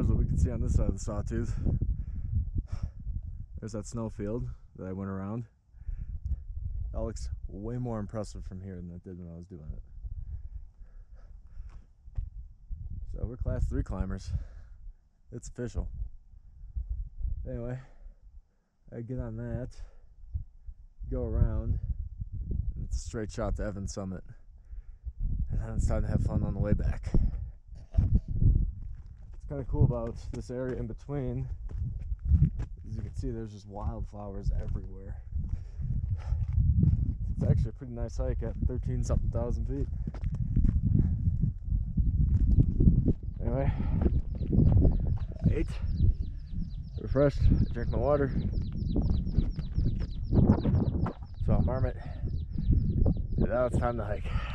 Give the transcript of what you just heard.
There's what we can see on this side of the Sawtooth. There's that snowfield that I went around. That looks way more impressive from here than it did when I was doing it. So we're class 3 climbers. It's official. Anyway, I get on that, go around, and it's a straight shot to Evans Summit. And then it's time to have fun on the way back. What's kind of cool about this area in between, as you can see, there's just wildflowers everywhere. It's actually a pretty nice hike at 13-something thousand feet. Anyway, I ate, refreshed, I drank my water, saw a marmot, and now it's time to hike.